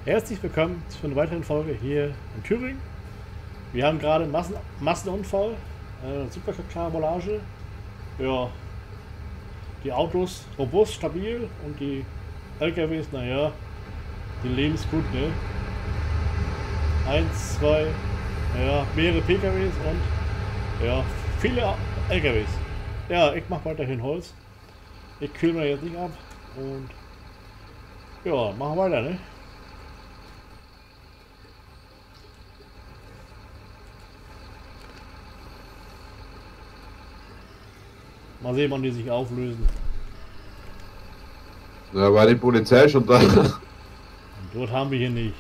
Herzlich willkommen zu einer weiteren Folge hier in Thüringen. Wir haben gerade einen Massenunfall, Superkarbolage. Ja, die Autos robust, stabil und die LKWs, naja, die leben es gut, ne? Eins, zwei, naja, mehrere PKWs und ja, viele LKWs. Ja, ich mache weiterhin Holz. Ich kühle mir jetzt nicht ab und ja, machen weiter, ne? Mal sehen, wann die sich auflösen. Da war die Polizei schon da. Und dort haben wir hier nicht.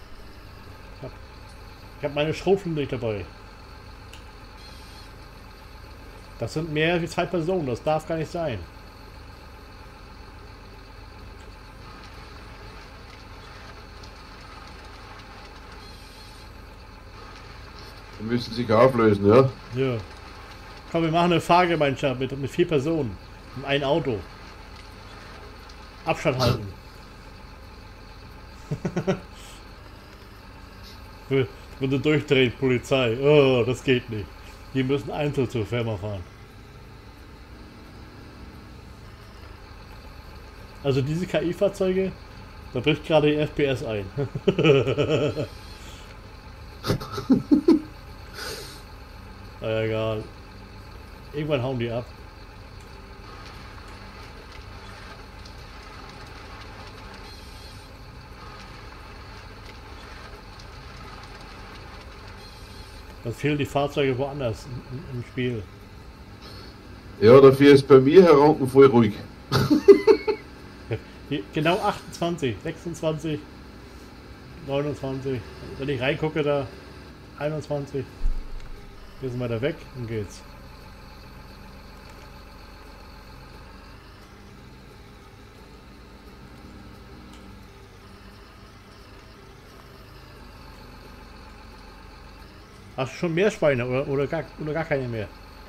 Ich hab meine Schrotflinte nicht dabei. Das sind mehr als 2 Personen, das darf gar nicht sein. Die müssen sich auflösen, ja? Ja. Komm, wir machen eine Fahrgemeinschaft mit 4 Personen. In ein Auto. Abstand halten. Würde durchdrehen, Polizei. Oh, das geht nicht. Die müssen einzeln zur Firma fahren. Also diese KI-Fahrzeuge, da bricht gerade die FPS ein. Na egal. Irgendwann hauen die ab. Dann fehlen die Fahrzeuge woanders im Spiel. Ja, dafür ist bei mir hier unten voll ruhig. Hier, genau 28, 26, 29. Wenn ich reingucke, da 21. Hier sind wir da weg und geht's. Hast du schon mehr Schweine oder gar keine mehr?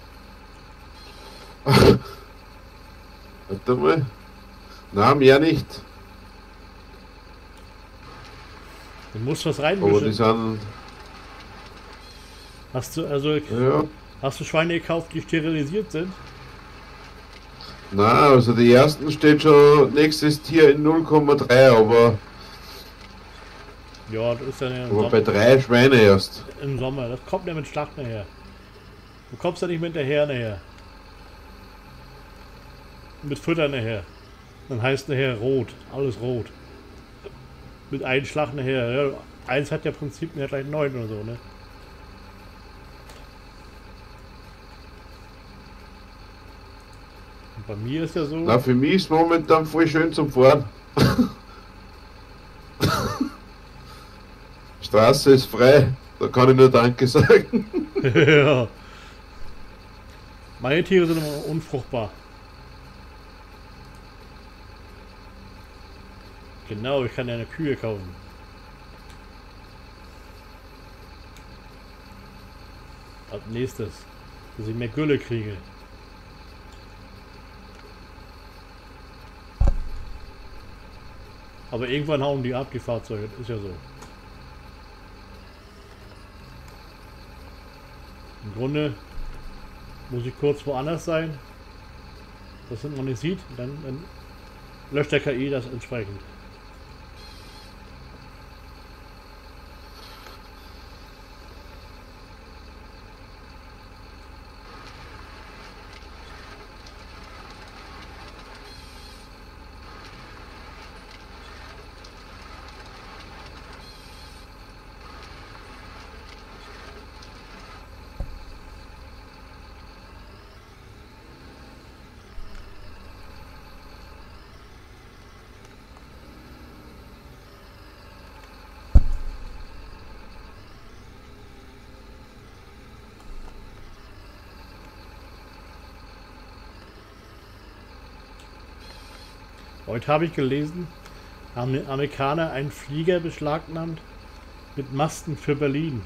Warte mal. Na, mehr nicht. Du musst was Aber die reinmischen. sind. Hast Ja. du Schweine gekauft, die sterilisiert sind? Na, also die ersten steht schon nächstes Tier in 0,3, Ja, das ist ja im aber bei Sommer. 3 Schweine erst. Im Sommer. Das kommt ja mit Schlacht nachher. Du kommst ja nicht mit hinterher nachher. Mit Futter nachher. Dann heißt nachher rot. Alles rot. Mit einem Schlag nachher. Ja, eins hat ja im Prinzip ja gleich 9 oder so, ne? Und bei mir ist ja so. Na, für mich ist momentan voll schön zum Fahren. Straße ist frei. Da kann ich nur Danke sagen. Ja. Meine Tiere sind immer unfruchtbar. Genau, ich kann ja eine Kühe kaufen. Als nächstes, dass ich mehr Gülle kriege. Aber irgendwann hauen die ab, die Fahrzeuge. Ist ja so. Im Grunde muss ich kurz woanders sein, dass man nicht sieht. Dann löscht der KI das entsprechend. Heute habe ich gelesen, haben die Amerikaner einen Flieger beschlagnahmt mit Masten für Berlin.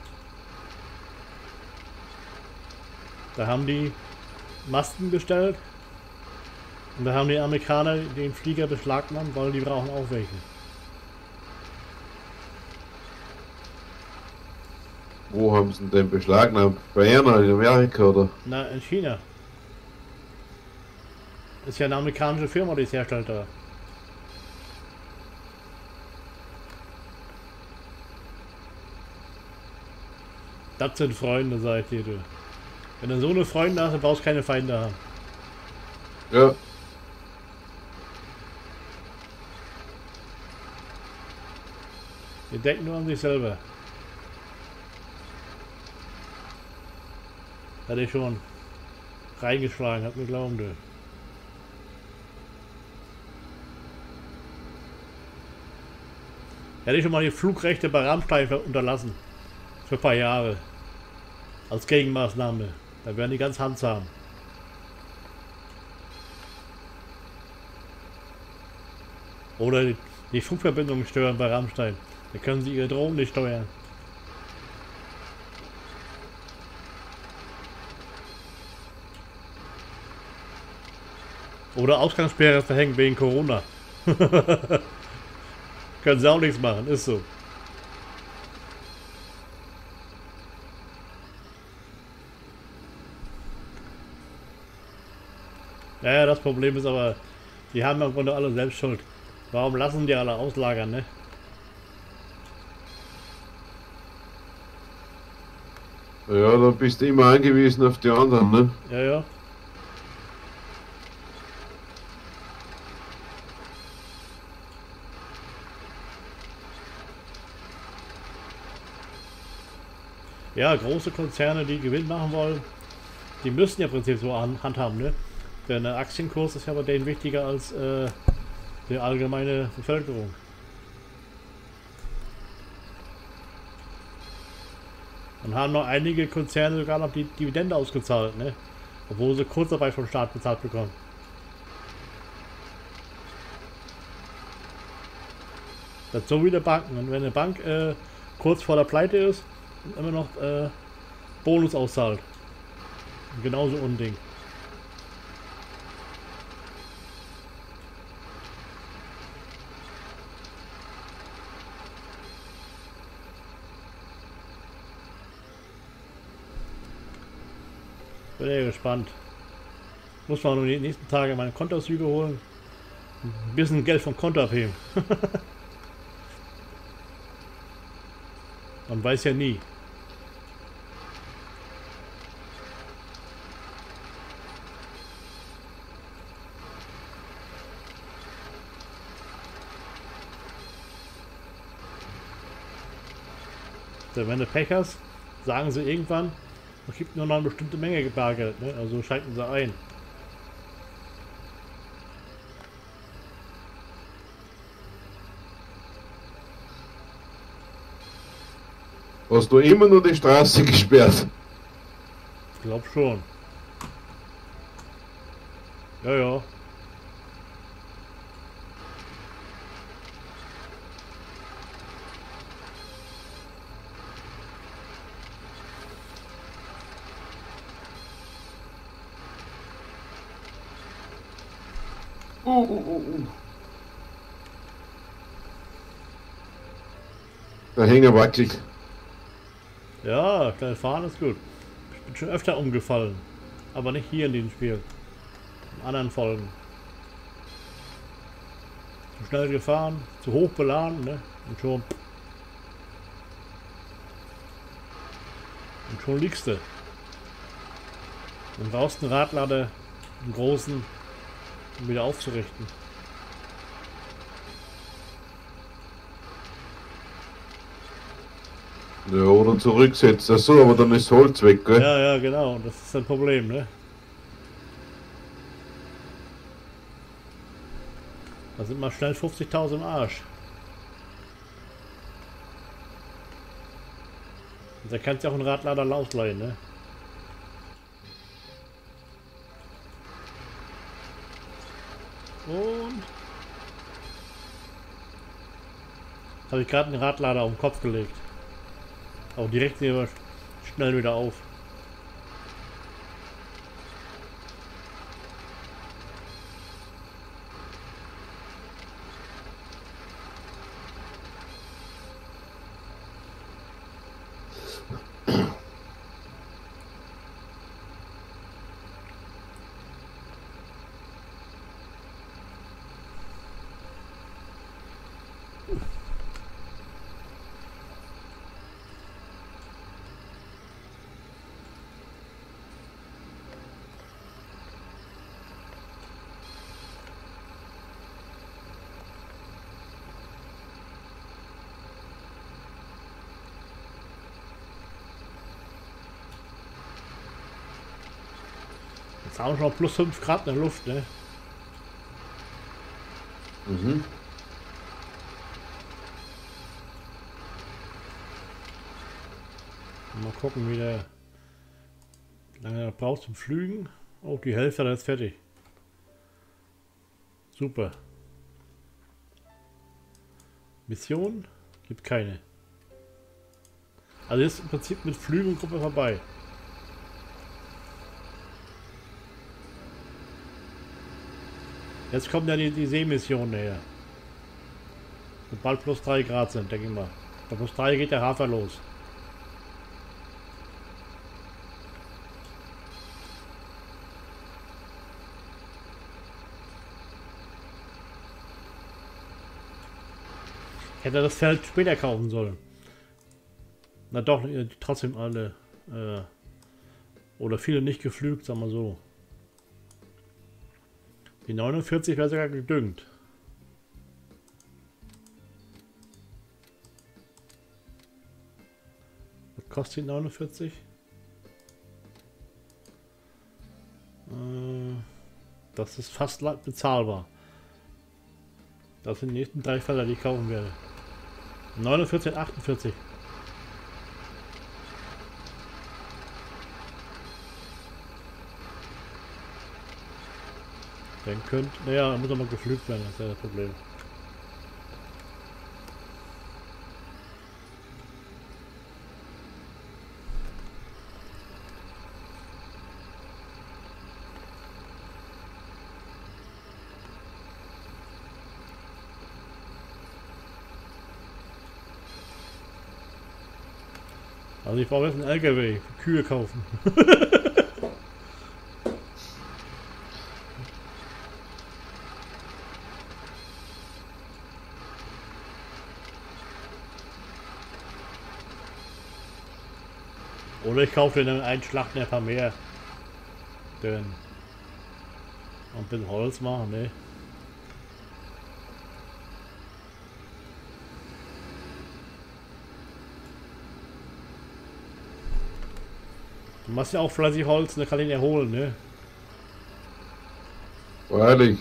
Da haben die Masten bestellt und da haben die Amerikaner den Flieger beschlagnahmt, weil die brauchen auch welche. Wo haben sie denn beschlagnahmt? Bei Erna in Amerika oder? Na, in China. Ist ja eine amerikanische Firma, die es herstellt da. Das sind Freunde, seid ihr, du. Wenn du so eine Freunde hast, dann brauchst du keine Feinde haben. Ja. Die denken nur an sich selber. Hätte ich schon reingeschlagen, hat mir glauben, du. Hätte ich schon mal die Flugrechte bei Rammstein unterlassen. Für ein paar Jahre. Als Gegenmaßnahme. Da wären die ganz handzahm. Oder die Flugverbindung stören bei Rammstein. Da können sie ihre Drohnen nicht steuern. Oder Ausgangssperre verhängen wegen Corona. Können sie auch nichts machen, ist so. Ja, das Problem ist aber, die haben im Grunde alle selbst Schuld. Warum lassen die alle auslagern, ne? Ja, da bist du immer angewiesen auf die anderen, ne? Ja, ja. Ja, große Konzerne, die Gewinn machen wollen, die müssen ja im Prinzip so handhaben, ne? Denn der Aktienkurs ist ja bei denen wichtiger als die allgemeine Bevölkerung. Dann haben noch einige Konzerne sogar noch die Dividende ausgezahlt, ne? Obwohl sie Kurzarbeit vom Staat bezahlt bekommen. Das ist so wie der Banken. Und wenn eine Bank kurz vor der Pleite ist und immer noch Bonus auszahlt. Genauso Unding. Bin ja gespannt. Muss man nur die nächsten Tage meine Kontoauszüge holen. Ein bisschen Geld vom Konto abheben. Man weiß ja nie. Wenn du Pech hast, sagen sie irgendwann, es gibt nur noch eine bestimmte Menge Bargeld, ne? Also schalten sie ein. Hast du immer nur die Straße gesperrt? Ich glaube schon. Ja, ja. Der Hänger wackelt. Ja, schnell fahren ist gut. Ich bin schon öfter umgefallen. Aber nicht hier in diesem Spiel. In anderen Folgen. Zu schnell gefahren, zu hoch beladen, ne? Und schon liegst du. Dann brauchst du einen Radlader, einen großen, um wieder aufzurichten. Ja, oder zurücksetzen. Ach so, aber dann ist Holz weg, gell? Ja, ja, genau. Das ist ein Problem, ne? Da sind mal schnell 50.000 im Arsch. Und da kannst du auch einen Radlader ausleihen, ne? Und habe ich gerade einen Radlader auf den Kopf gelegt. Auch direkt schnell wieder auf. Jetzt haben wir schon plus 5 Grad in der Luft, ne? Mhm. Mal gucken, wie lange er braucht zum Flügen. Oh, die Hälfte ist fertig. Super. Mission? Gibt keine. Also ist im Prinzip mit Flügen und Gruppe vorbei. Jetzt kommen ja die Seemissionen her. Sobald plus 3 Grad sind, denke ich mal. Bei plus 3 geht der Hafer los. Hätte das Feld später kaufen sollen. Na doch, trotzdem alle. Oder viele nicht geflügt, sagen wir so. Die 49 wäre sogar gedüngt. Was kostet die 49? Das ist fast bezahlbar. Das sind die nächsten 3 Felder, die ich kaufen werde. 49, 48. Dann könnte, naja, muss aber geflügt werden, das ist ja das Problem. Also ich brauche jetzt einen LKW für Kühe kaufen. Oder ich kaufe dann einen Schlachten ein paar mehr. Denn und ein bisschen Holz machen, ne? Du machst ja auch fleißig Holz, ne? Kann ich ihn erholen, ne? Freilich.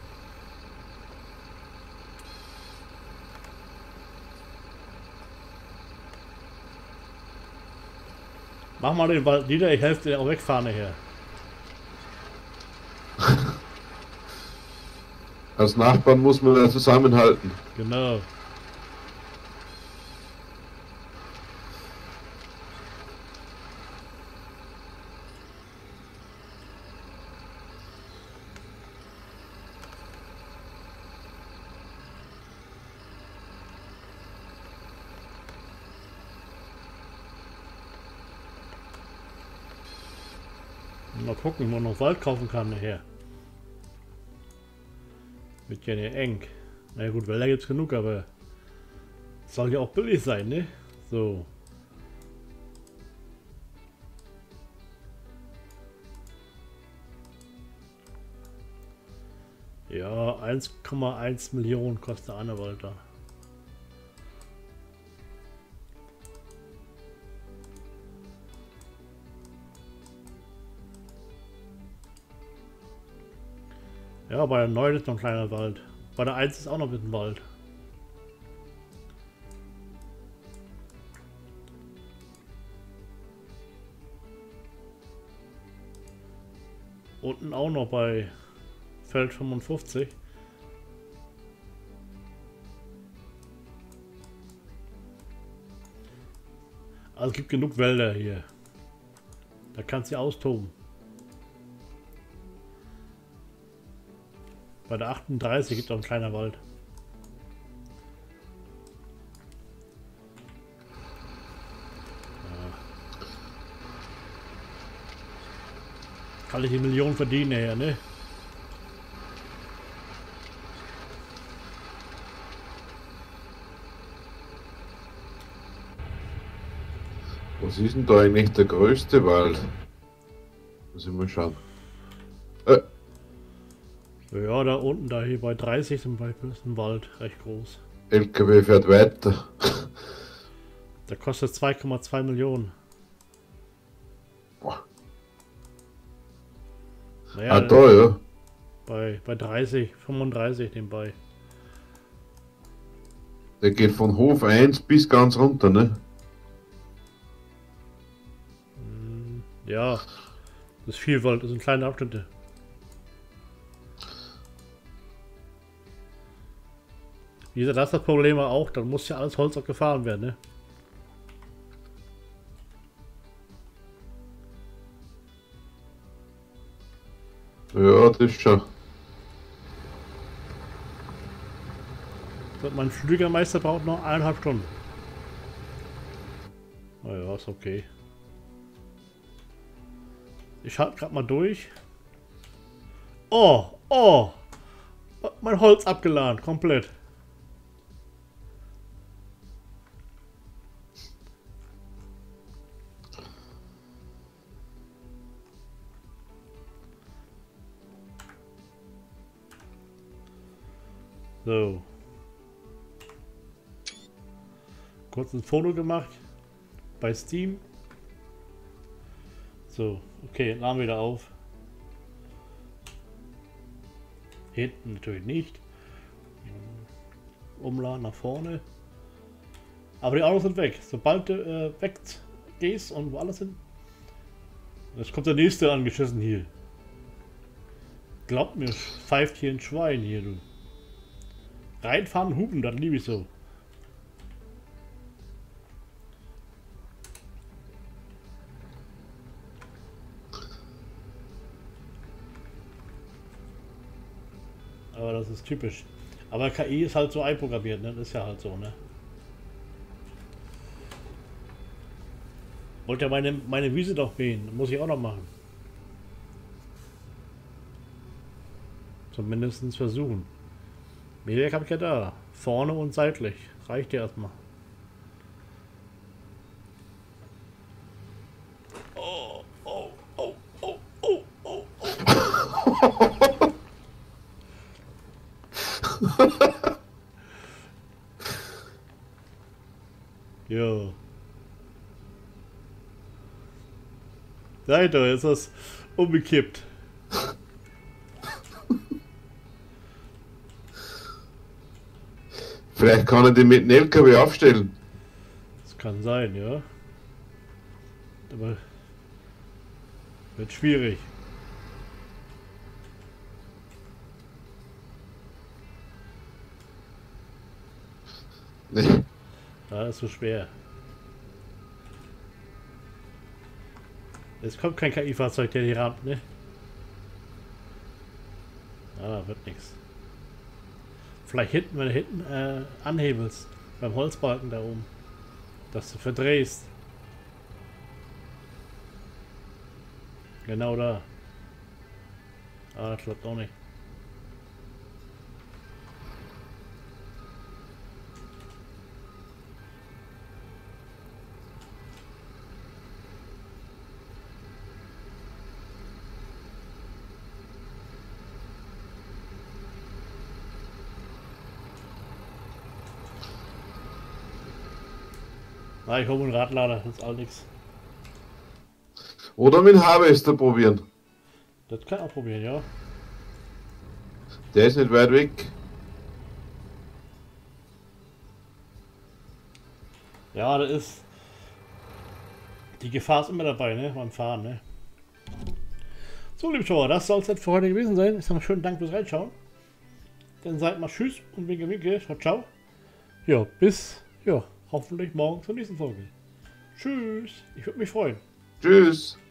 Mach mal den Wald nieder, ich helfe dir auch wegfahren nachher. Als Nachbarn muss man ja zusammenhalten. Genau. Mal gucken, wo man noch Wald kaufen kann nachher. Wird ja nicht eng. Na gut, Wälder gibt's genug, aber soll ja auch billig sein, ne? So. Ja, 1,1 Millionen kostet eine Wald da. Ja, bei der 9 ist noch ein kleiner Wald. Bei der 1 ist auch noch ein bisschen Wald. Unten auch noch bei Feld 55. Also es gibt genug Wälder hier. Da kannst du austoben. Bei der 38 gibt es auch ein kleiner Wald. Ja. Kann ich die Millionen verdienen her, ne? Was ist denn da eigentlich der größte Wald? Muss ich mal schauen. Ja, da unten, da hier bei 30 zum Beispiel ist ein Wald recht groß. LKW fährt weiter. Der kostet 2,2 Millionen. Boah. Naja, da, ja. bei 30, 35 nebenbei. Der geht von Hof 1 bis ganz runter, ne? Ja, das ist viel Volt, das sind kleine Abschnitte. Wie gesagt, das ist das Problem auch, dann muss ja alles Holz auch gefahren werden, ne? Ja, das schon. So, mein Flügermeister braucht noch 1,5 Stunden. Naja, ist okay. Ich halte gerade mal durch. Oh, oh! Mein Holz abgeladen, komplett. So. Kurz ein Foto gemacht. Bei Steam. So, okay, laden wieder auf. Hinten natürlich nicht. Umladen nach vorne. Aber die Autos sind weg. Sobald du weggehst und wo alles sind. Jetzt kommt der nächste angeschissen hier. Glaubt mir, pfeift hier ein Schwein hier, du. Reinfahren, hupen, das liebe ich so. Aber das ist typisch. Aber KI ist halt so einprogrammiert, ne? Das ist ja halt so, ne? Wollte ja meine Wiese doch mähen. Muss ich auch noch machen. Zumindest versuchen. Mähwerk habe ich ja da. Vorne und seitlich. Reicht ja erstmal. Oh, oh, oh, oh, oh, oh, oh. Ja. Seid doch, ist das umgekippt. Vielleicht kann er die mit dem LKW aufstellen. Das kann sein, ja. Aber wird schwierig. Nee. Ja, ist so schwer. Es kommt kein KI-Fahrzeug, der die rammt, ne? Ah, wird nichts. Vielleicht hinten, wenn du hinten anhebelst, beim Holzbalken da oben, dass du verdrehst. Genau da. Ah, das klappt auch nicht. Ah, ich hole einen Radlader, das ist all nix. Oder mit dem Harvester probieren. Das kann ich auch probieren, ja. Der ist nicht weit weg. Ja, das ist. Die Gefahr ist immer dabei, ne? Beim Fahren, ne? So, liebe Schauer, das soll es jetzt für heute gewesen sein. Ich sage mal schönen Dank fürs Reinschauen. Dann seid mal tschüss und winke, winke. Ciao, ciao. Ja, bis, ja, hoffentlich morgen zur nächsten Folge. Tschüss. Ich würde mich freuen. Tschüss.